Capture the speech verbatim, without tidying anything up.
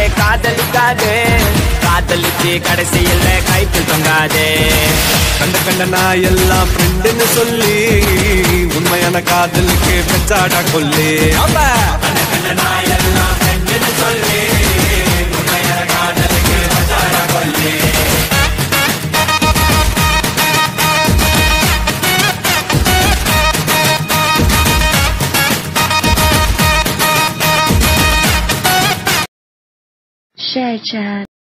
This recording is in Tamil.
காதலிக்காதே, காதலிச்சு கடைசியில் கைக்கு தொங்காதே. கண்ட கண்ட நான் எல்லாம் ஃப்ரெண்டுன்னு சொல்லி உண்மையான காதலுக்கு பெச்சாடா கொல்லி. கண்ட கண்ட நான் எல்லாம் ஃப்ரெண்டுன்னு சொல்லி உண்மையான காதலுக்கு பெச்சாடா கொல்லி. Share chat.